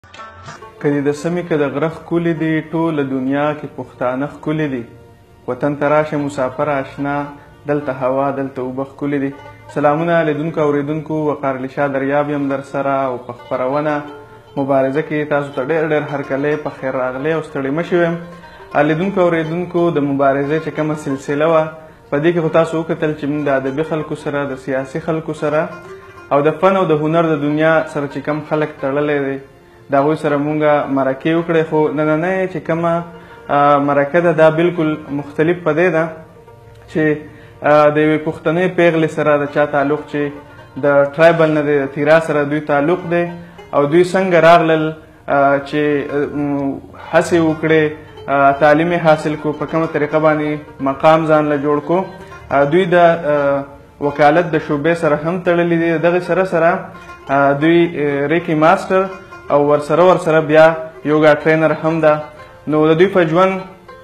که دې د سمې که د غره ښکلي دي ټوله دنیا کې پښتانه ښکلي دي وطن ته راشه مسافر آشنا دلته هوا دلته اوبه ښکلي دي. سلامونه لیدونکو اوریدونکو وقار علي شاه دریاب یم در سره او په خپرونه مبارزه کې تاسو ته ډېر هرکلی په خیر راغلی او ستړي مه شوی یم. لیدونکو اوریدونکو د مبارزې چې کومه سلسله وه په دې کې خو تاسو وکتل چې موږ د ادبي خلکو سره د سیاسي خلکو سره او د فن او د هنر د دنیا سره چې کوم خلک تړلی دی د هغوی سره مونږ مرکې وکړې، خو نننۍ چې کومه مرکه ده دا بالکل مختلف په دی ده چې د یوې پښتنۍ پیغلې سره د چا تعلق چې د ټرایبل نه دی د تیرا سره دوی تعلق دی او دوی څنګه راغلل چې هڅې وکړې تعلیم حاصل کو په کومه طریقه باندې مقام ځان له جوړ کو. دوی د وکالت د شعبې سره هم تړلي دي، دغه سره سره دوی ریکی ماسټر او ورسره بیا یوګا ټرینر هم ده. نو د دوی په ژوند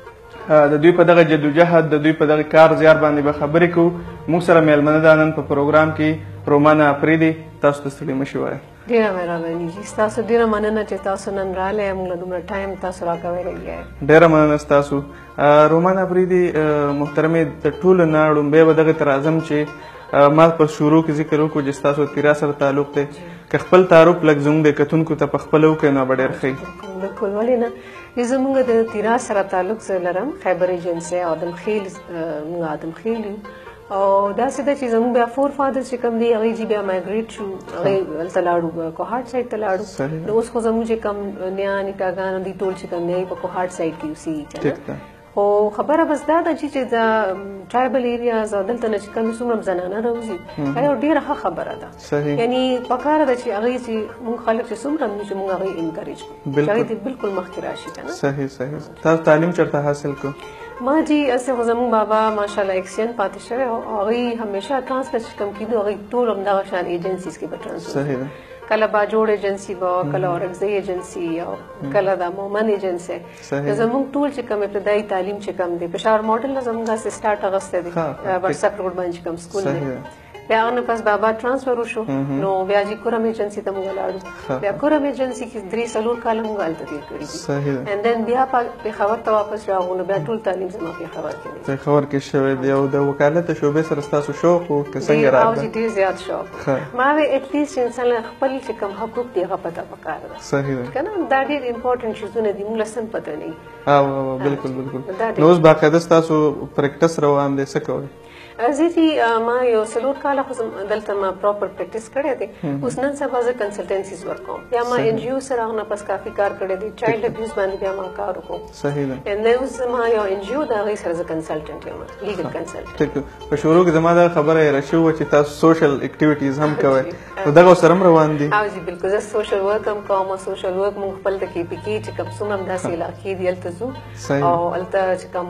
د دوی په دغه جدوجهد د دوی په دغه کار زیار باندې به خبرې کوو. موږ سره میلمنه ده نن په پروګرام کې رومانا افریدي. تاسو ته ستړي مه شئ وایه. ډېره مهرباني جي، ستاسو ډېره مننه چې تاسو نن راغلی، موږ له دومره ټایم تاسو راکولی یې. ډېره مننه ستاسو. رومانا افریدي محترمې، د ټولو نه لومبی به دغې ته راځم چې ما په شروع کې ذکر وکړو چې ستاسو تیرا سره تعلق دی. که خپل تعارف لږ زموږ د کتونکو ته په خپله وکړئ نو به ډېر ښه. بالکل، ولې نه. زموږ د تیرا سره تعلق زه لرم، خیبر ایجنسی آدمخیل، موږ آدمخیل یو او داسې ده چې زموږ بیا فور فادرز چې کوم دي هغوی چې بیا مایګریټ شو، هغوی هلته لاړو، کوهاټ سایډ ته لاړو. نو اوس خو زموږ چې کوم نیا نیکاګان دي ټول چې کوم دی په کوهاټ سایډ کې اوسېږي. خو خبره بس دا ده چې د ټرایبل ایریاز او دلته نه چې کوم څومره زنانه راوځي دا یو ډېره ښه خبره ده. یعنی پکاره ده چې هغوی چې موږ خلک چې څومره چې موږ هغوی انکریج کړو چې هغوی دې بالکل مخکې راشي که نه. صحیح. تاسو تعلیم چېرته حاصل کړو؟ ما جی اسې خو زموږ بابا ماشاءالله ایکسین پاتې شوی او هغوی همیشه ټرانسفر چې کوم کېدو هغوی ټول همدغه شان ایجنسیز کې به ټرانسفر، کله باجوړ ایجنسی به، کله اورکزی ایجنسی او کله د مومن ایجنسی. زموږ ټول چې کوم ابتدایي تعلیم چې کوم دی پېښور موډل نه زموږ داسې سټارټ اخیستی دی، وټساپ روډ باندې چې کوم سکول دی. بیا هغه نه پس بابا ټرانسفر وشو نو بیا جي کورم ایجنسی ته موږ لاړو. بیا کورم ایجنسی کې 3-4 کاله موږ هلته تېر کړي دي اینډ دین بیا پېښور ته واپس راغلو. نو بیا ټول تعلیم زما پېښور کې دی. پېښور کې شوی دی. او د وکالت شعبې سره ستاسو شوق و که څنګه راغلی؟ او ډېر زیات شوق. ما وی اټلیسټ انسان خپل چې کوم حقوق دی هغه پته پکار ده. صحیح ده که نه؟ دا ډېر امپورټنټ شیزونه دي، موږ له سم پته نه وي. بالکل. نو اوس باقاعده ستاسو پریکټس روان دی، څه کوئ؟ زه چې ما یو 4 کاله خو دلته ما پراپر پریکټس کړی دی. اوس نن سبا زه کنسلټنسیز ورکوم. بیا ما ان جی او سره هغه نه پس کافي کار کړی دی، چایلډ ابیوز باندې بیا ما کار وکړو. صحیح ده. اینډ اوس ما یو ان جی او د هغې سره زه کنسلټنټ یم، لیګل کنسلټنټ. په شروع کې زما دا خبره هېره شوې وه چې تاسو سوشل اکټیویټیز هم کوئ، نو دغه سره هم روان دي؟ او جی بالکل، زه سوشل ورک هم کوم. او سوشل ورک موږ خپل د کې پي کې چې کوم څومره همداسې علاقې دي هلته ځو او هلته چې کوم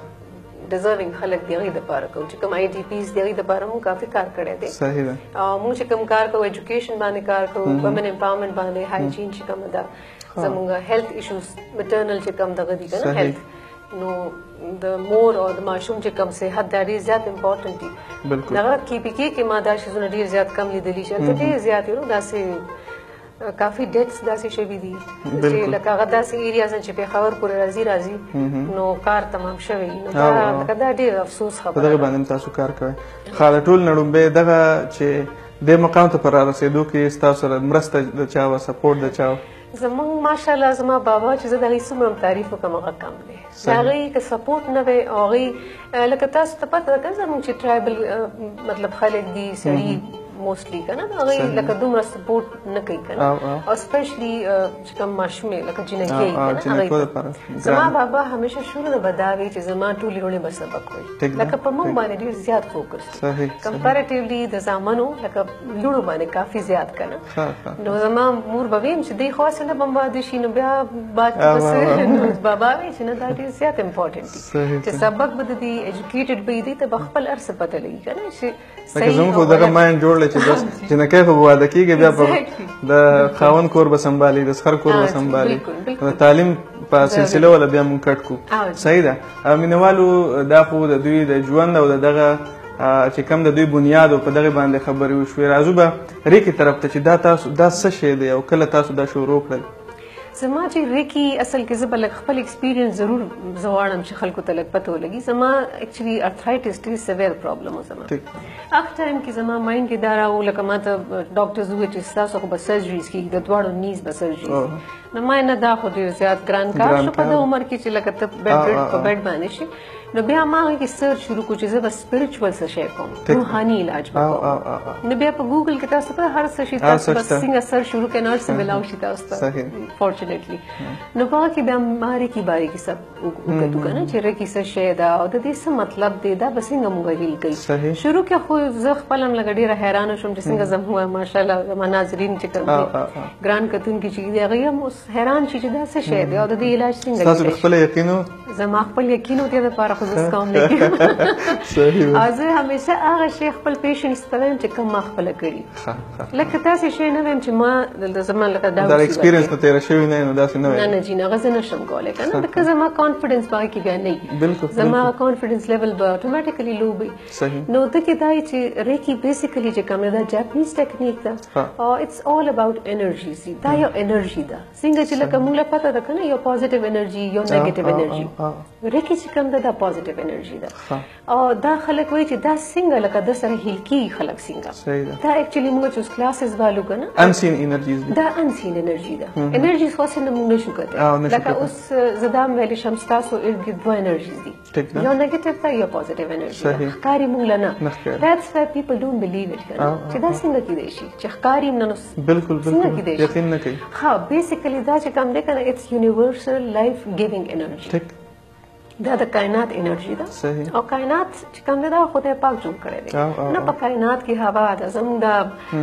ډیزرونګ خلک دی هغوی دپاره کوو، چې کوم آی ډي پیز دی هغوی دپاره موږ کافي کار کړی دی. صحیح ده. موږ چې کوم کار کوو ایجوکیشن باندې کار کوو، وومن امپاورمنټ باندې، هایجین چې کومه ده، زموږ هیلث ایشوز، مټرنل چې کوم دغه دي که نه هیلث، نو د مور او د ماشوم چې کوم صحت دا ډېر زیات امپورټنټ دي. دغه کې پي کې ما دا شیزونه ډېر زیات کم لیدلي چې هلته ډېر زیات یو داسې کافي ډیټس داسې شوي دي چې لکه هغه داسې ایریاز چې پېښور پورې راځي نو کار تمام شوی. نو دا ډېر افسوس خبره ده. په دغه باندې تاسو کار کوئ. ښه، د ټول نه لومبی دغه چې دې مقام ته په رارسېدو کې ستاسو سره مرسته د چا وه، سپورټ د چا وه؟ زموږ ماشاءالله زما بابا چې زه د هغوی څومره تعریف وکړم هغه کم دی. د هغوی که سپورټ نه وی او هغوی لکه تاسو ته پته ده که زموږ چې ټرایبل مطلب خلک دي سړي موسټلی که نه، هغوی لکه دومره سپورټ نه کوي که نه، او سپیشلی چې کوم ماشومې لکه جنکۍ که نه هغوی. زما بابا همیشه شروع نه به دا وی چې زما ټولې وروڼې به سبق وایي، لکه په موږ باندې ډېر زیات فوکس دی کمپیریټیولی د زامنو لکه لوڼو باندې کافي زیات که نه. نو زما مور به ویم چې دی خو هسې نه بمباده شي، نو بیا باد نو بابا وی چې نه دا ډېر زیات امپورټنټ دي چې سبق به د دې ایجوکیټډ به دي ته به خپل هر څه پته لګي که نه، چې صحیح. زموږ خو دغه مایند جوړ چې بس جنکۍ خو به واده کېږي بیا په د خاوند کور به سنبالي، د سخر کور به سنبالي، د تعلیم په سلسله ولا بیا مونږ کټ کړو. صحیح ده. مینهوالو دا خو د دوی د ژوند او د دغه چې کوم د دوی بنیاد او په دغه باندې خبرې وشوې. راځو به ریکې طرف ته چې دا تاسو دا څه شی دی او کله تاسو دا شروع کړل؟ زما چې ریکی اصل کې زه به لږ خپل ایکسپیرینس ضرور زه غواړم چې خلکو ته لږ پته ولګي. زما اکچولی ارتھرایټس ډېر سیویر پرابلم و زما. هغه ټایم کې زما ماینډ کې دا راغلو لکه ما ته ډاکټرز وویل چې ستاسو خو به سرجریز کېږي، د دواړو نیز به سرجریز. نو ما نه دا خو ډېر زیات ګران کار شو په دې عمر کې چې لکه ته په بیډ باندې شي. نو بیا ما هغې کې سرچ شروع کړو چې زه به سپریچول څه شی کوم، روحاني علاج به کوم. نو بیا په ګوګل کې تاسو په هر څه شي تاسو بس څنګه سرچ شروع کړئ نو هر څه ملاو شي تاسو ته فارچونیټلی. نو په هغه کې بیا ما ریکی باریکي سب وکتو که نه چې ریکی څه شی ده او د دې څه مطلب دی، دا به څنګه موږ هیل کوي. شروع کې خو زه خپل هم لږ ډېره حیرانه شوم چې څنګه زموږ ماشاءالله زما ناظرین چې کوم دي ګران کتونکي چې دي هغوی هم اوس حیران شي چې دا څه شی دی او د دې علاج څنګه تاسو خپل یقین و؟ زما خپل یقین و دې دپاره خو زه څه کوم نه کوم. او زه همیشه هغه شی خپل پیشنټس ته وایم چې کوم ما خپله کړي. لکه داسې شی نه وایم چې ما دلته زما لکه دا ایکسپیرینس نه تېره شوي نه نو داسې نه وایم. نه جي نه هغه زه نشم کولی که نه ځکه زما کانفیډنس په هغه کې بیا نه وي. زما کانفیډنس لیول به اټومیټیکلي لو وي. نو دغې دا یې چې ریکی بیسیکلي چې کوم دا جاپنیز ټیکنیک ده او اټس آل اباوټ انرژي. دا یو انرژي ده څنګه چې لکه موږ له پته ده که نه یو پازیټیو انرژي یو نیګیټیو انرژي. ریکی چې کوم ده دا پازیټیو انرژي ده او دا خلک وایي چې دا څنګه لکه د سره هیل کېږي خلک څنګه. دا اکچولی موږ چې اوس کلاسز والو که نه انسین انرژیز دا انسین انرژي ده. انرژیز خو څنګه موږ نشو کتلی. لکه اوس زه دا هم ویلی شم ستاسو ارد ګرد دوه انرژیز دي، یو نیګیټیو ده یو پازیټیو انرژي ده. ښکاري موږ له نه. That's why people don't believe it که نه چې دا څنګه کېدی شي چې ښکاري نه نو څنګه کېدی شي. یقین نه کوي. ها بیسیکلي دا چې کوم دی که نه اټس یونیورسل لایف ګیوینګ انرژي. دا د کائنات انرژي ده او کائنات چې کوم دی دا خدای پاک جوړ کړی دی. نه په کائنات کې هوا ده، زموږ دا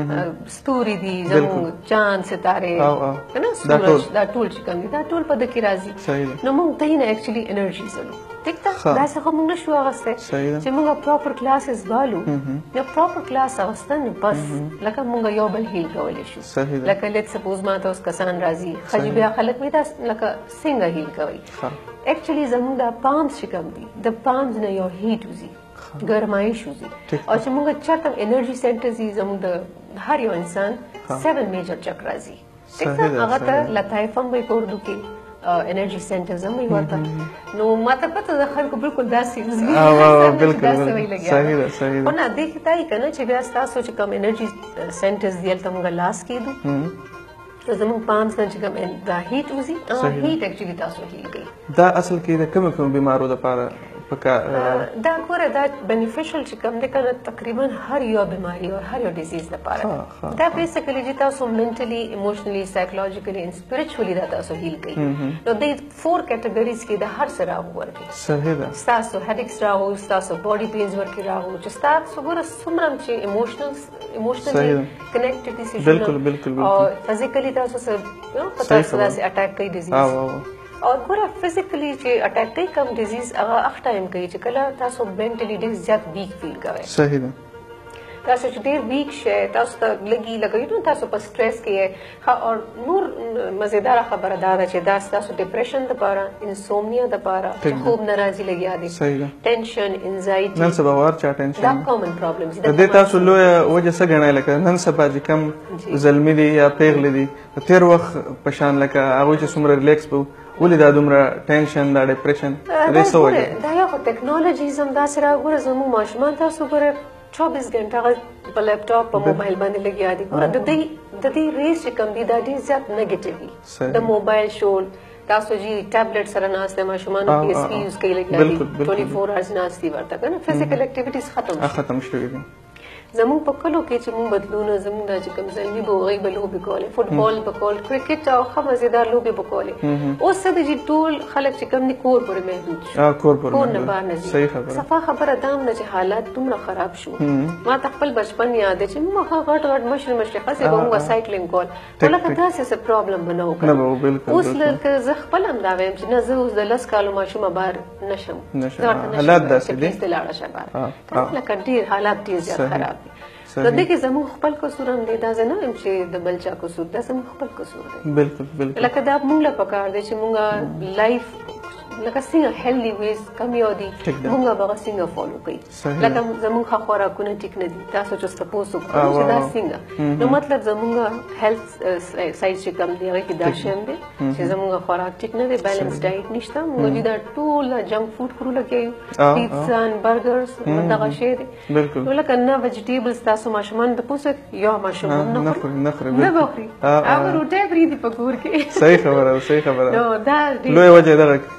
ستوري دي، زموږ چاند ستارې که نه سورج، دا ټول چې کوم دي دا ټول په ده کې راځي. نو موږ دې نه اکچولی انرژي ځلو. ټیک ده داسې خو موږ نشو اخیستی چې موږ پراپر کلاسز والو. یو پراپر کلاس اخیستل بس لکه موږ یو بل هیل کولی شو. لکه لیټ سپوز ما ته اوس کسان راځي ښځې بیا خلک وایي دا لکه څنګه هیل کوئ. اکچولی زموږ دا پامز چې کوم دي د پامز نه یو هیټ وځي، ګرمایش وځي. او چې موږ چرته انرژي سینټرز دي زموږ د هر یو انسان 7 میجر چکراز دي. ټیک ده هغه ته لطایف هم وایي په اردو کې انرژي سینټرز هم وایي ورته. نو ما ته پته ده خلکو بالکل داسې خو نه دې کې دا یې که نه چې بیا ستاسو چې کوم انرژي سینټرز دي هلته موږ لاس کېږدو زموږ پامز نه چې کوم دا هیټ وځي هیټ اکچولی تاسو هیل کوي. دا اصل کې د کومو بیمارو دپاره دا ګوره دا بینیفیشل چې کوم دی که نه تقریبا هر یو بیماري او هر یو ډیزیز دپاره دا بیسیکلي چې تاسو منټلي ایموشنلي سایکولوژیکلي اینډ سپریچولي دا تاسو هیل کوي. نو د 4 کیټګریز کې د هر څه راغو ورکوي. صحیح ده. ستاسو هیډیکس راغو، ستاسو باډي پینز ورکوي راغو چې ستاسو ګوره څومره چې ایموشنلي کنیکټډ دي او فزیکلي تاسو سره په تاسو داسې اټیک کوي ډیزیز. او ګوره فزیکلی چې اټیک کوي کوم ډیزیز هغه اخ ټایم کوي چې کله تاسو منټلی ډېر زیات ویک فیل کوئ. صحیح ده. تاسو چې ډېر ویک شئ تاسو ته لګي نو تاسو په سټریس کې یې. او نور مزیداره خبره دا ده چې دا ستاسو ډپریشن دپاره، انسومنیا دپاره چې خوب نه راځي لګیا دی، ټینشن، انزایټي، نن سبا ور چا ټینشن دا کامن پرابلمز دي. د دې تاسو لویه وجه څه ګڼئ لکه نن سبا چې کوم زلمي دي یا پیغلې دي د تېر وخت په شان لکه هغوی چې څومره ریلیکس به ولې دا دومره ټینشن دا ډپریشن دې څه وجه؟ دا یو خو ټیکنالوژیز هم داسې راګوره زموږ ماشومان تاسو ګوره 24 ګنټه هغه په لیپټاپ په موبایل باندې لګیا دي. ګوره د دې ریس چې کوم دي دا ډېر زیات نیګیټیو دي. د موبایل شول تاسو جی ټابلیټ سره ناست دی، ماشومانو پی اس پي یوز کوي لګیا دي 24 اورز ناست دي ورته که نه فزیکل اکټیویټیز ختم شوي دي. زموږ په کلو کې چې موږ بدلونه زموږ دا چې کوم زلمي به هغوی به لوبې کولې، فوټبال به کول، کرکټ او ښه مزېدار لوبې به کولې. اوس څه دی چې ټول خلک چې کوم دي کور پورې محدود شو، کور نه بهر نه ځي. صفا خبره دا هم ده چې حالات دومره خراب شو. ما ته خپل بچپن یاد دی چې موږ غټ غټ مشر ښځې به موږ سایکلینګ کول خو لکه داسې څه پرابلم به نه و کړی. اوس لکه زه خپل هم دا وایم چې نه زه اوس د 10 کالو ماشومه بهر نشم، حالات داسې دي چې لاړه شه بهر لکه ډېر حالات ډېر زیات خراب دي. نو دې کې زموږ خپل قصور هم دی، دا زه نه وایم چې د بل چا قصور، دا زموږ خپل قصور دی. بالکل بالکل. لکه دا موږ له پکار دی چې موږ لایف لکه څنګه هیلدي ویز کم یو دي موږ به څنګه فالو کوي لکه زموږ خوراکونه ټیک نه دي تاسو چې تاسو کوم چې دا څنګه نو مطلب زموږ هیلث سایډ چې کم دی هغه کې دا شیم دی چې زموږ خوراک ټیک نه دی بیلانس ډایټ نشته موږ دا ټول جنک فود خورو لکه پیزا ان برګرز دغه شی دی بالکل لکه نه ویجیټیبلز تاسو ماشومان د پوسه یا ماشومان نه خوري نه بخوري هغه روټي بری دی په کور کې صحیح خبره نو دا لوی وجه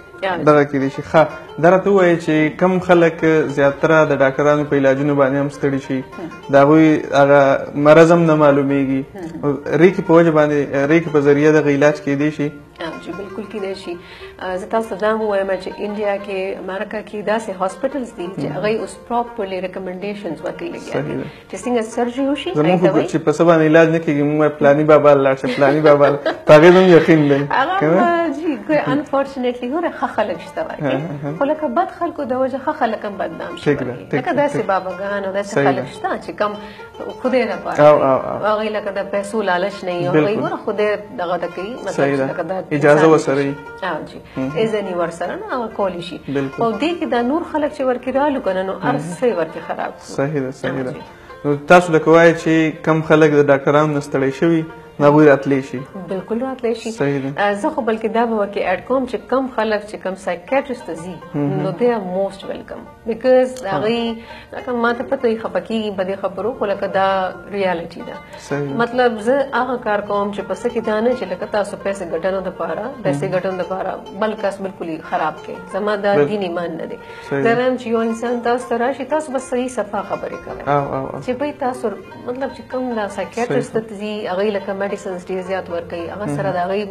دغه کې دي چې ښه دا راته ووایي چې کم خلک زیاتره د ډاکټرانو په علاجونو باندې هم ستړي شي د هغوی هغه مرض هم نه معلومیږي ریکې په وجه باندې ریکې په ذریعه دغه علاج کیدی شي چې بالکل کیدای شي زه تاسو ته دا هم وایم چې انډیا کې امریکا کې داسې هاسپټلز دي چې هغوی اوس پراپرلی ریکمنډیشنز ورکوي لګیا دي چې څنګه سرجري وشي زموږ چې په څه باندې علاج نه کېږي موږ پلاني بابا لاړ شه پلاني بابا په هغې هم یقین دی هغه جي انفارچونیټلی ګوره ښه خلک شته ورکې خو لکه بد خلکو د وجه ښه خلک هم بدنام شي لکه داسې باباګان او داسې خلک شته چې کم خدای لپاره هغوی لکه د پیسو لالچ نه وي هغوی ګوره خدای دغه ته کوي مطلب لکه دا اجازه وسره جی اذن ورسره نه هغه کولی شي او دې کې دا نور خلک چې ورکې رالو که نه نو هر څه ورکې خراب صحیح ده نو تاسو لکه وایئ چې کم خلک د ډاکټرانو نه ستړی شوي هغوی راتلی شي بالکل راتلی شي زه خو بلکې دا به ورکې اډ کوم چې کم خلک چې کم سایکیټریسټ ته ځي نو دی آر موسټ ویلکم بیکاز هغوی لکه ما ته پته وي خفه کېږي په دې خبرو خو لکه دا ریالټي ده مطلب زه هغه کار کوم چې په څه کې دا نه چې لکه تاسو پیسې ګټنو دپاره پیسې ګټنو دپاره بل کس بالکل خراب کړي زما دا دین ایمان نه دی زه وایم چې یو انسان تاسو ته راشي تاسو بس صحیح صفا خبرې کوئ چې بھائی تاسو مطلب چې کوم دا سایکیټریسټ ته ځي هغوی لکه میډیسنز ډېر زیات ورکوي هغه سره د هغوی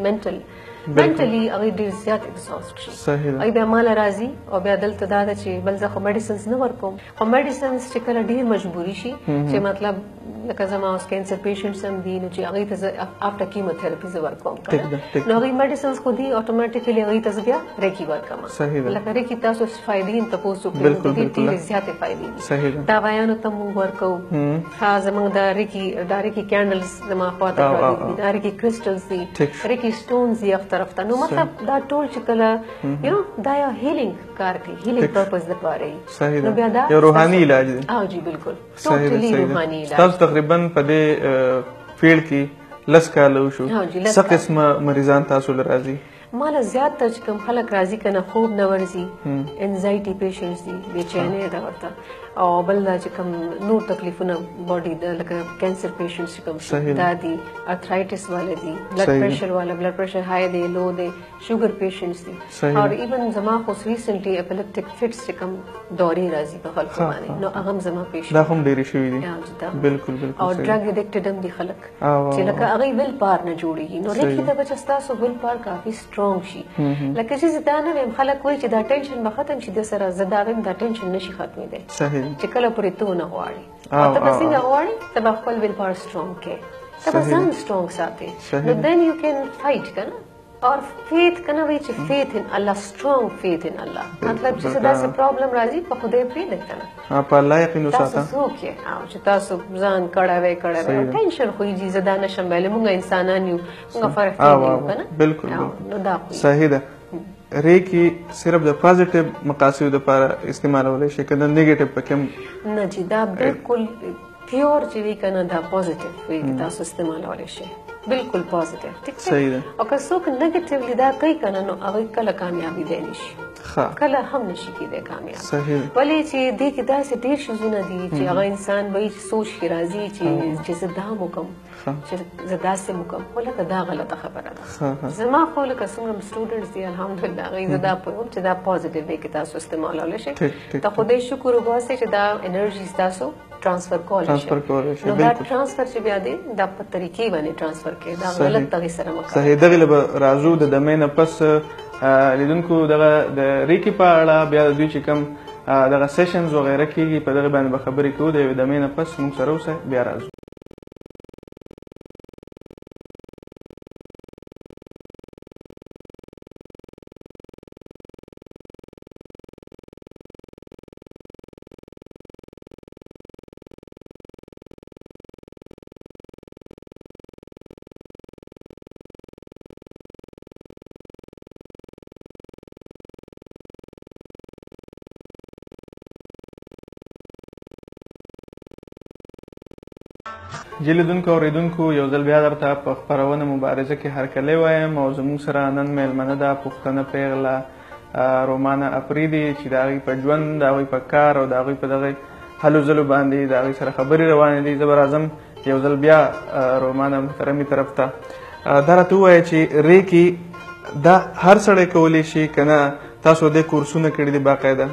منټلی هغوی ډېر زیات اکزاسټ شي هغوی بیا ماله راځي او بیا دلته دا ده چې بل زه خو میډیسنز نه ورکوم خو میډیسنز چې کله ډېر مجبوري شي چې مطلب لکه زما اوس کینسر پیشنټس هم دي نو چې هغوی ته زه افټر کیموتھراپي زه ورکوم نو هغوی میډیسنز خو دي اټومیټیکلي هغوی ته زه بیا ریکي ورکوم لکه ریکي تاسو فایدې هم تپوس وکړئ ډېرې زیاتې فایدې دي دوايانو ته موږ ورکوو ښه زموږ دا ریکي کینډلز زما خواته راځي دا ریکي کرسټلز دي ریکي سټونز دي طرف ته نو مطلب دا ټول چې کله یو نو دا یو هیلینګ کار کوي هیلینګ پرپز لپاره نو بیا دا یو روحاني علاج دی جی بالکل ټوټلی روحاني علاج تاسو تقریبا په دې فیلډ کې لس کاله وشو څه قسمه مریضان تاسو له راځي ماله زیات تر چې کوم خلک راځي که نه خوب نه ورځي انزایټي پیشنټس دي بېچینۍ ده ورته او بل دا چې کوم نور تکلیفونه باډي د لکه کینسر پیشنټس چې کوم دا دي ارتھرایټس والا دي بلډ پریشر والا بلډ پریشر های دی لو دی شوګر پیشنټس دي او ایون زما خو ریسنټلی اپیلیپټک فټس چې کوم دورې راځي په خلکو باندې نو هغه هم زما پیشنټ دا هم ډېرې شوي دي بالکل او ډرګ اډکټډ هم دي خلک چې لکه هغوی ویل پار نه جوړېږي نو ریکي ته به چې ستاسو ویل پار کافي سترونګ شي لکه چې زه دا نه وایم خلک وایي چې دا ټینشن به ختم شي د سره زه دا وایم دا ټینشن نشي ختمېدی چې کله پورې ته ونه غواړې او ته به څنګه غواړې ته به خپل ویل پار سترونګ کړې ته به ځان سترونګ ساتې نو دین یو کین فایټ که نه اور فیت کنه وی چې فیت ان الله سترونګ فیت ان الله مطلب چې داسې پرابلم راځي په خدای پرېږدئ کنه په الله یقین وساته تاسو څوک یې او چې تاسو ځان کړی وی ټینشن خو یې زه دا نشم ویلی موږ انسانان یو موږ فرق کوو کنه بالکل نو دا صحیح ده ریکی صرف د پازیټیو مقاصدو لپاره استعمالولی شي که د نیګیټیو پکې نه چې دا بالکل پیور چې وي که نه دا پازیټیو وي تاسو استعمالولی شي بالکل پازیټیو ټیک صحیح ده او که څوک نیګیټیولی دا کوي که نه نو هغوی کله کامیابي دی نشي کله هم نشي کېدی کامیاب ولې چې دې کې داسې ډېر شیزونه دي چې هغه انسان وایي چې سوچ کې راځي چې زه دا هم وکړم چې زه داسې هم وکړم خو لکه دا غلطه خبره ده زما خو لکه څومره سټوډنټس دي الحمدلله هغوی زه دا پوهیم چې دا پازیټیو وی کې تاسو استعمالولی شئ د خدای شکر وباسئ چې دا انرژي ستاسو ټرانسفر کولی شي نو دا ټرانسفر چې بیا دی دا په طریقې باندې ټرانسفر کوي دا غلط دغې سره مه کوئ صحیح دغې له به راځو د دمې نه پس لیدونکو دغه د ریکي په اړه بیا د دوی چې کوم دغه سیشنز وغیره کېږي په دغې باندې به خبرې کوو د یوې دمې نه پس موږ سره اوسئ بیا راځو جی لیدونکو اورېدونکو یو ځل بیا درته په خپرونه مبارزه کې هرکلی وایم او زموږ سره نن میلمنه ده پښتنه پیغله رومانه افریدي چې د هغوی په ژوند د هغوی په کار او د هغوی په دغه هلو ځلو باندې د هغوی سره خبرې روانې دي. زه به راځم یو ځل بیا رومانه محترمې طرف ته. دا راته ووایه چې ریکي دا هر سړی کولی شي که نه تاسو دې کورسونه کړي دي باقاعده؟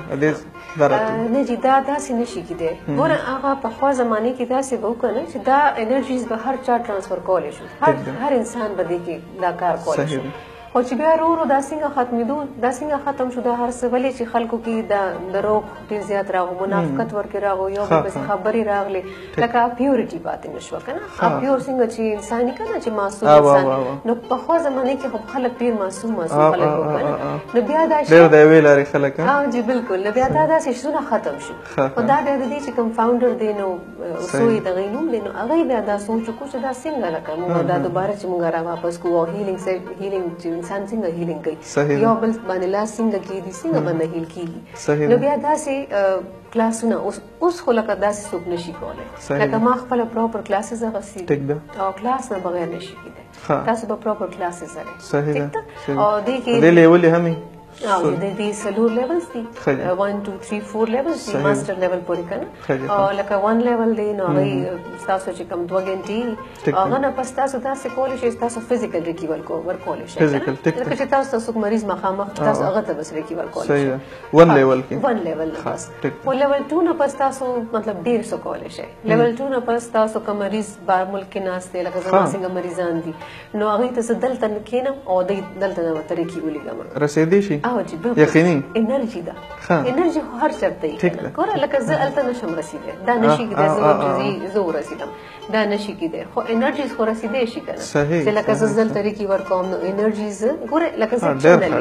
نه جی دا داسې نشي کیدی. ګوره هغه پخوا زمانې کې داسې به وکړه چې دا انرژیز به هر چا ټرانسفر کولی شو، هر انسان به دې کې دا کار کولی شو. خو چې بیا ورو ورو دا څنګه ختمېدو، دا څنګه ختم شو دا هر څه ولې چې خلکو کې دا دروغ ډېر زیات راغو، منافقت ورکې راغو، یو بل پسې خبرې راغلې، لکه پیورټي پاتې نه شوه که نه. پیور څنګه چې انسان که نه چې معصوم انسان، نو پخوا زمانې کې خو خلک ډېر معصوم خلک وو که نه. نو بیا دا ډېر د یوې لارې خلک جی بالکل. نو بیا دا داسې شیزونه ختم شو. خو دا بیا د دې چې کوم فاونډر دی نو اصول یې د هغوی نوم دی، نو هغوی بیا دا سوچ وکړو چې دا څنګه لکه موږ دا دوباره چې موږ را واپس کړو او هیلینګ چې انسان څنګه هیلینګ کوي، یو بل باندې لاس څنګه کېږي، څنګه باندې هیل کېږي. نو بیا داسې کلاسونه اوس خو لکه داسې څوک نشي کولی. لکه ما خپله پراپر کلاسز اخیستي او کلاس نه بغیر نشي کېدی. تاسو به پراپر کلاسز لرئ ټیک ده. او دې کې دې لیول یې هم او د دې څلور لیولز دي، 1 2 3 4 لیولز دي، ماسټر لیول پورې کنه. او لکه 1 لیول دی نو هغه تاسو چې کوم 2 غنټې هغه نه پس تاسو داسې کولی شئ تاسو فزیکل ریکیول ورکولی شئ. لکه چې تاسو څوک مریض مخامخ تاسو هغه ته بس ریکیول کولی شئ 1 لیول کې 1 لیول نه بس. او لیول 2 نه پس تاسو مطلب ډیر څه کولی شئ. لیول 2 نه پس تاسو کوم مریض بار ملک کې ناست دی لکه زما څنګه مریضان دي نو هغوی ته زه دلته نه کښېنم او دلته نه ورته ریکي ولیږم رسېدی شي. یقیني انرژي ده. انرژي خو هر چېرته وي که نه. ګوره لکه زه هلته نشم رسېدی، دا نشي کېدی زه ورسېدم، دا نشي کېدی. خو انرژیز خو رسېدی شي که نه چې لکه زه دلته ریکي ورکوم نو انرژیز ګوره لکه زه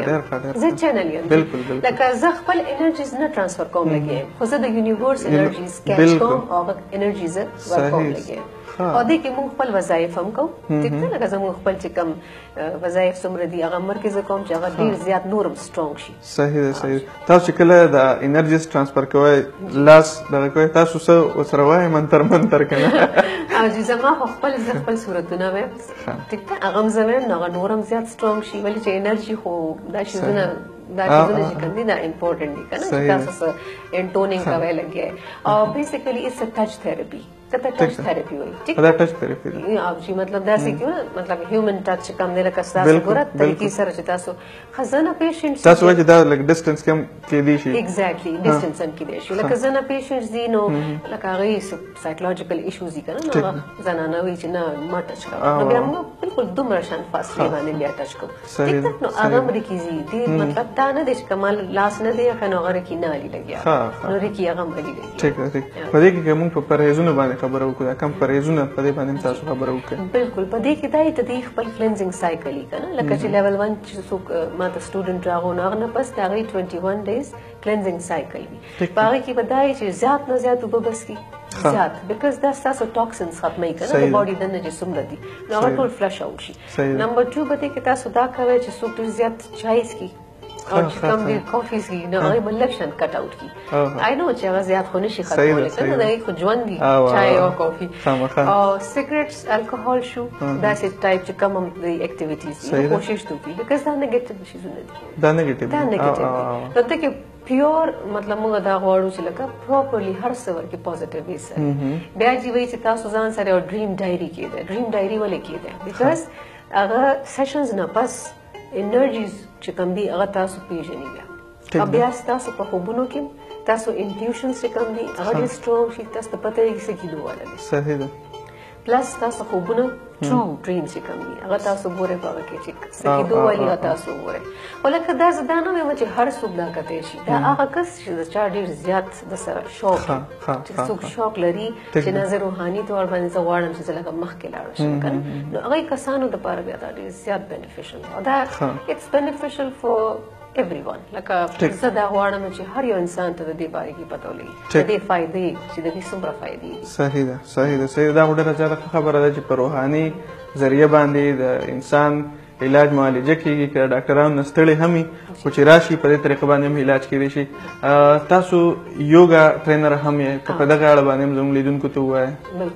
چینل یم. لکه زه خپل انرژیز نه ټرانسفر کوم لګی یم، خو زه د یونیورس انرژیز کیچ کوم او هغه انرژیز ورکوم لګی یم. او دې کې موږ خپل وظایف هم کوو ټیک ده. لکه زموږ خپل چې کوم وظایف څومره دي هغه مرکز کوم چې هغه ډېر زیات نور هم سټرونګ شي. صحیح ده صحیح. تاسو چې کله د انرژیز ټرانسفر کوئ لاس دغه کوئ تاسو څه ورسره وایئ منتر که نه؟ او چې زما خو زه خپل صورتونه وایم ټیک ده، هغه هم زه وایم نو هغه نور هم زیات سټرونګ شي. ولې چې انرژي خو دا شیزونه چې کوم دي دا امپورټنټ دي که نه چې تاسو څه انټونینګ کوئ لګیا او بیسیکلی اټس ا ټچ تھراپي. ته ټچ تھراپي وایي ټیک ده. ټچ تھراپي چې مطلب داسې کې مطلب هیومن ټچ کوم دی لکه ستاسو ګوره طریقې سره چې تاسو خزانه پیشنټ تاسو وایي چې دا لکه ډسټنس کې هم کېدی شي. ایګزیکټلی ډسټنس هم کېدی شي. لکه زنه پیشنټس دي نو لکه هغوی سایکولوژیکل ایشوز دي که نه، نو هغه زنانه وایي چې نه ما ټچ کوه نو بیا موږ بالکل دومره شان فاصلې باندې بیا ټچ کوو ټیک ده. نو هغه هم ریکیزي دي، مطلب دا نه دی چې کمال لاس نه دی که نو هغه ریکي نه علي لګیا نو ریکي هغه هم علي لګیا. ټیک ده ټیک. په دې کې که موږ په پرهیزونو باندې خبره وکړو کم پرهیزونه په دې باندې تاسو خبره وکړئ. بالکل په دې کې دا د دې خپل کلینزینګ سایکل یې که نه. لکه چې لیول 1 چې څوک ما ته سټوډنټ راغو نو هغه نه پس د هغوی 21 ډیز کلینزینګ سایکل وي. په هغې کې به دا یې چې زیات نه زیات اوبه بس کړي زیات، بیکاز دا ستاسو ټاکسنز ختموي که نه د باډي دننه چې څومره دي نو هغه ټول فلش آوټ شي. نمبر 2 په دې کې تاسو دا کوئ چې څوک ډېر زیات چای څکي او چې کم ډېر کافي څکي نو هغوی به لږ شان کټ آوټ کړي. آی نو چې هغه زیات خو نشي ختمولی که نه د هغوی خو ژوند دي چای او کافي او سګرټس الکوهول شو داسې ټایپ چې کم هم د اکټیویټیز دي کوشش ته وکړي بیکاز دا نیګیټیو شیزونه دي. دا نیګیټیو دي. نو ته کې پیور مطلب موږ دا غواړو چې لکه پراپرلی هر څه ورکې پازیټیو وی سره. بیا چې وایي چې تاسو ځان سره یو ډریم ډایري کېده. ډریم ډایري ولې کېده؟ بیکاز هغه سیشنز نه پس انرژیز چې کوم دي هغه تاسو پیژنئ. بیا بیا ستاسو په خوبونو کې تاسو انټیوشنز چې کوم دي هغه ډېر سټرونګ شي، تاسو ته پته وي څه کیدو والا دی. صحیح ده. پلس تاسو خوبونه ټرو ډریمز چې کوم دي هغه تاسو ګورئ په هغه کې چې څه کیدو والي هغه تاسو ګورئ. خو لکه دا زه دا نه وایم چې هر څوک دا کتی شي. دا هغه کس چې د چا ډېر زیات د سره شوق چې څوک شوق لري چې نه زه روحاني طور باندې زه غواړم چې زه لکه مخکې لاړه شم که نه نو هغوی کسانو دپاره بیا دا ډېر زیات بینیفیشل او دا اټس بینیفیشل فور everyone. لکه زه دا غواړم چې هر یو انسان ته د دې باره کې پته ولګي د دې فایدې چې د دې څومره فایدې دي. صحیح ده صحیح ده صحیح ده. دا خو ډېره زیاته خبره ده چې په روحاني ذریعه باندې د انسان علاج معالجه کېږي که ډاکټران نه ستړي هم وي خو چې راشي په دې طریقه باندې هم علاج کېدی شي. تاسو یوګا ټرینر هم یې که په دغه اړه باندې هم زموږ لیدونکو ته ووایئ. بالکل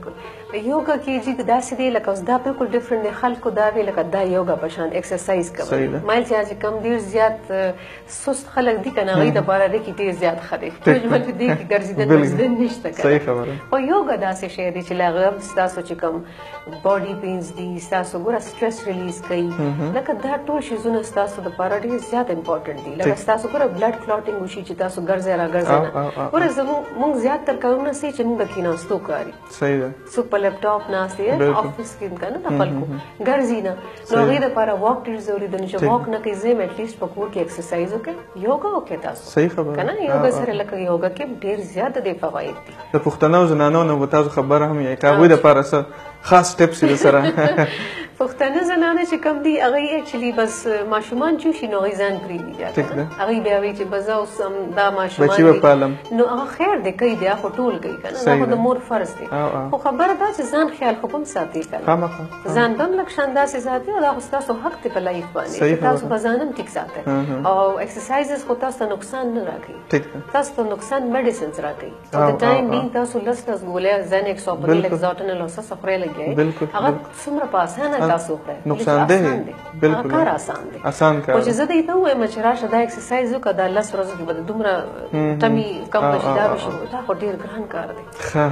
یوګا کې چې داسې دی لکه اوس دا بالکل ډیفرنٹ دی خلکو دا وی لکه دا یوګا په شان ایکسرسایز کوي مایل چې کم ډیر زیات سست خلک دي کنه غي د بار لري کې ډیر زیات خري مجمل دې کې ګرځیدل مزدن نشته کنه صحیح خبره او یوګا داسې شی دی چې لاغه تاسو چې کم باډي پینز دي تاسو ګور سټرس ریلیز کوي لکه دا ټول شیزونه تاسو د بار ډیر زیات امپورټنت دي لکه تاسو ګور بلډ کلوټینګ وشي چې تاسو ګرځي را ګرځي ور زموږ زیات تر کارونه سي چې موږ کیناستو کاری صحیح ده سو په لپټاپ ناشته افیس کې کنه د خلکو ګرځي نه نو غیر لپاره واک ډیر ضروري ده چې واک نه کوي زم اټ لیست په کور کې ایکسرسایز وکړي یوګا وکړي تاسو صحیح خبره کنه یوګا سره لکه یوګا کې ډیر زیات د فواید دي د پښتنو زنانو نو تاسو خبره هم یې کاوه د لپاره خاص ټیپس دي سره پښتنه زنانه چې کم دي هغه اکچولی بس ماشومان چې شي نو غیزان پری دي هغه بیا وی چې بزا اوس دا ماشومان بچي په پالم نو هغه خیر دی کوي بیا خو ټول کوي کنه دا د مور فرض دی خو خبره دا چې ځان خیال حکم ساتي کنه ځان بم لک شانداسي ساتي او دا تاسو حق ته په لایف باندې تاسو بزانم ټیک ساتي او ایکسرسایزز خو تاسو نقصان نه راکړي تاسو ته نقصان میډیسنز راکړي او د ټایم بین تاسو لسنس ګولې ځان 100 لګزاټن لوسه سفرې لګي هغه څومره په اسانه تاسو خورئ نقصان ده بالکل کار آسان دی آسان کار چې زه دې ته وایم چې راشه دا ایکسرسایز وکړه دا 10 ورځې کې به دومره ټمی کم بشي دا بشي دا خو ډیر ګران کار دی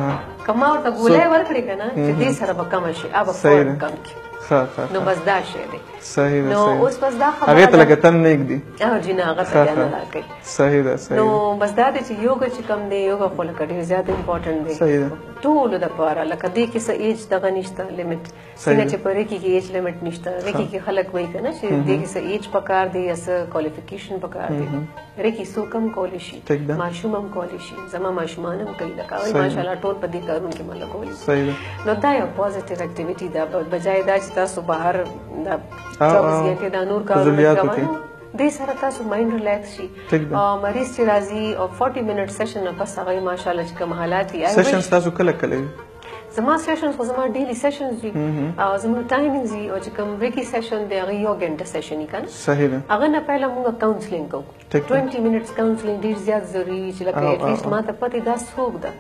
کما ورته ګولې ورکړي کنه چې دې سره به کم شي اوب فور کم کی نو بس دا شی دی صحیح ده نو اوس بس دا خبره هغه ته لکه تن نه کېږي او جنا هغه ته نه راکړي صحیح ده صحیح نو بس دا چې یوګا چې کم دی یوګا خو لکه ډیر زیات امپورټنت دی صحیح ده ټول د پاره لکه دې کې څه ایج دغه نشته لیمټ څنګه چې پرې کې ایج لیمټ نشته ریکی کې خلک وایي کنه چې دې کې څه ایج پکار دی یا څه کوالیفیکیشن پکار دی ریکی سو کم کول شي ماشوم هم کول شي زما ماشومان هم کوي لکه وایي ماشاءالله ټول په دې کارونو کې مله کوي صحیح ده نو دا یو پوزټیو اکټیویټي دا بجای دا چې تاسو بهر دا چوبزیته دا نور کارونه کوي دې سره تاسو مایند ریلیکس شي او مریض چې راځي او 40 منټ سیشن نه پس هغه ماشاءالله چې کوم حالات دي سیشن تاسو کله کله زما سیشنز خو زما ډیلی سیشنز دي او زما ټایمینګز دي او چې کوم ریکی سیشن دی هغه یو غنټه سیشن یې کنه صحیح ده هغه نه پهله موږ کاونسلینګ کوو 20 منټس کاونسلینګ ډیر زیات ضروري چې لکه اټ لیست ما ته پته دا څوک ده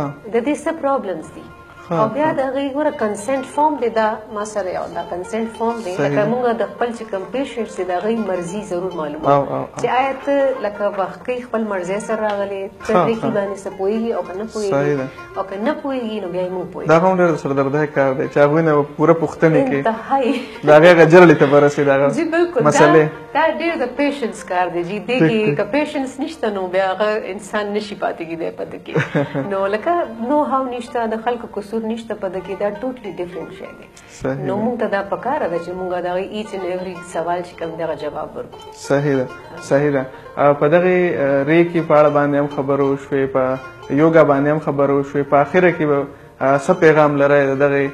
د دې څه پرابلمز دي او بیا د هغې ګوره کنسنټ فارم دی دا ما سره یو دا کنسنټ فارم دی لکه موږ د خپل چې کوم پیشنټس دي د هغې مرضي ضرور معلومه چې آیا ته لکه وختي خپل مرضۍ سره راغلی ته دې کې باندې څه پوهېږي او که نه پوهېږي او که نه پوهېږي نو بیا یې موږ پوهېږو دا هم ډېر سردردی کار دی چې هغوی نه پوره پوښتنې کوي انتهایي د هغې هغه جرلې ته به رسېد هغه جی بالکل دا ډېر د پیشنس کار دی جی دې کې که پیشنس نشته نو بیا هغه انسان نشي پاتې کېدی په دې کې نو لکه نو هاو نشته د خلکو قصور نشته په دې کې دا ټوټلی ډیفرنٹ شی دی نو موږ ته دا پکاره ده چې موږ د هغې ایچ اینډ ایوری سوال چې کوم دغه جواب ورکړو صحیح ده صحیح ده په دغې ریکي په اړه باندې هم خبرې وشوې په یوګا باندې هم خبرې وشوې په اخره کې به څه پیغام لرئ د دغې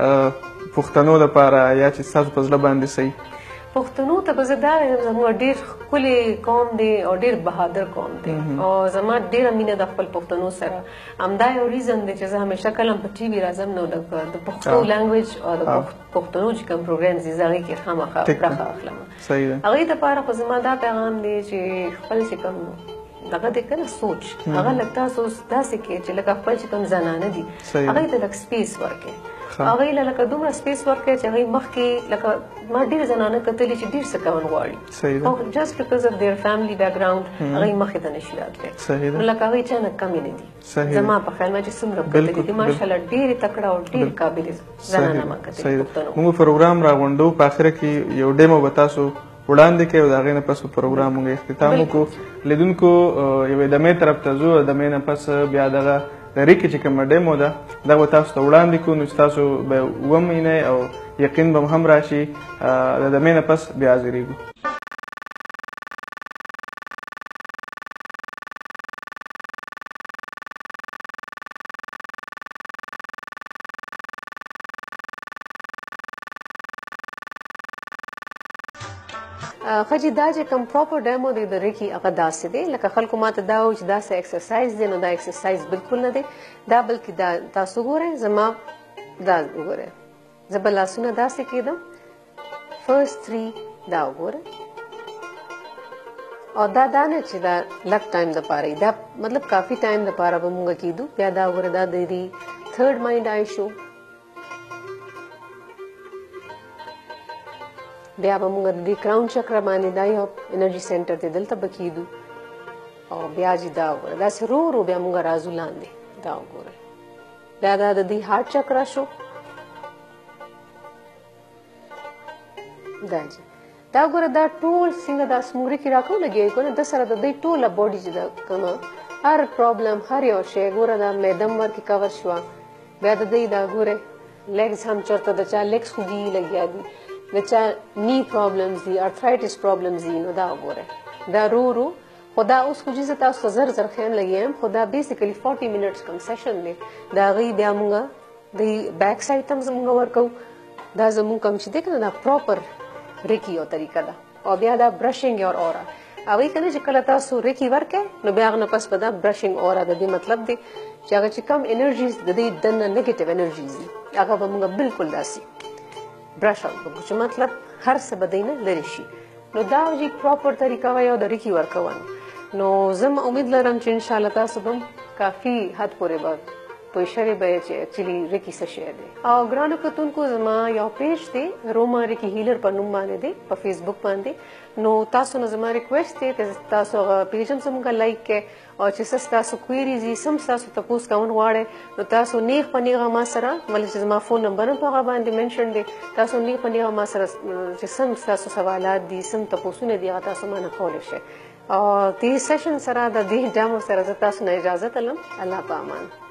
پښتنو دپاره یا چې ستاسو په زړه باندې صحیح پښتنو ته به زه دا وایم زموږ ډېر ښکلی قوم دی او ډېر بهادر قوم دی او زما ډېره مینه د خپل پښتنو سره همدا یو ریزن دی چې زه همیشه کله هم په ټي وي راځم نو د پښتو لنګویج او د پښتنو چې کوم پروګرامز دي زه هغې کې خامخا برخه اخلم هغې دپاره خو زما دا پیغام دی چې خپل چې کوم دغه دی که نه سوچ هغه لږ تاسو داسې کې چې لکه خپل چې کوم زنانه دي هغې ته لږ سپیس ورکړئ هغې له لکه دومره سپیس ورکړئ چې هغې مخکې لکه ما ډېر زنانه کتلي چې ډېر څه کول غواړي خو جسټ بیکاز اف دیر فیملی بیکګراؤنډ هغې مخې ته نشي راتلی نو لکه هغې چا نه کمې نه دي زما په خیال ما چې څومره کتلي دي ماشاءالله ډېرې تکړه او ډېر قابلې زنانه ما کتلي موږ پروګرام راغونډو په اخره کې یو ډیمو به تاسو وړاندې کوي او د هغې نه پس پروګرام موږ اختتام وکړو لیدونکو یوې دمې طرف ته ځو دمې نه پس بیا دغه د ریکې چې کومه ډیمو ده دا به تاسو ته وړاندې کړو نو چې تاسو به ومینئ او یقین به هم راشي د دمې نه پس بیا حاضرېږو خجی دا چې کوم پراپر ډیمو دی د ریکی هغه داسې دی لکه خلکو ماته دا وایي چې داسې ایکسرسایز دی نو دا ایکسرسایز بالکل نه دی دا بلکې دا تاسو ګورئ زما دا وګورئ زه به لاسونه داسې کېدم فرست 3 دا وګورئ او دا نه چې دا لږ ټایم دپاره دا مطلب کافي ټایم دپاره به مونږ کېدو بیا دا وګوره دا د دې تھرډ مایند آی شو بیا به موږ د دې کراون چکر باندې دا یو انرژي سنټر دی دلته به کیدو او بیا چې دا وګوره داسې رو رو بیا موږ راځو لاندې دا وګوره بیا دا د دې هارت چکر شو دا چې دا وګوره دا ټول څنګه دا سموري کې راکو لګي کنه د سره د دې ټوله باډي چې دا کومه هر پرابلم هر یو شی ګوره دا میدم ورکې کور شو بیا د دې دا ګوره لیگز هم چرته د چا لیگز خوږي لګیا دي د چا نی پرابلمز دي ارثرایټس پرابلمز دي نو دا وګوره دا رو رو خدا اوس خو چې تاسو زر زر خیال لګیم خدا بیسیکلی 40 منټس کم سیشن دی دا غي بیا موږ د بیک سایډ تم زموږ ورکو دا زموږ کم چې دی کنه دا پراپر ریکی یو طریقه ده او بیا دا برشنګ اور اورا او کنه چې کله تاسو ریکی ورکې نو بیا غنه پس به دا برشنګ اورا د دې مطلب دی چې هغه چې کم انرژیز د دې دنه نیگیټیو انرژیز دي هغه به موږ بالکل داسي برش اوټ وکړو چې مطلب هر څه بدینه لري شي نو دا یو پراپر طریقه وایو د ریکی ورکول نو زم امید لرم چې ان شاء الله تاسو به کافي حد پورې به پوه شوي به چې اکچولی ریکی څه شی دی او ګرانو کتونکو زما یو پیج دی روما ریکی هیلر په نوم باندې دی په فیسبوک باندې نو تاسو نه زما ریکویسټ دی چې تاسو هغه پیج هم زموږ لایک کړئ او چې څه تاسو کویریز دي سم تاسو تپوس کوون غواړئ نو تاسو نیغ په نیغه ما سره ولې چې زما فون نمبر هم په هغه باندې منشن دی تاسو نیغ په نیغه ما سره چې سم تاسو سوالات دي سم تپوسونه دي هغه تاسو ما نه کولی شئ او دې سیشن سره د دې ډیمو سره زه تاسو نه اجازه تلم الله په امان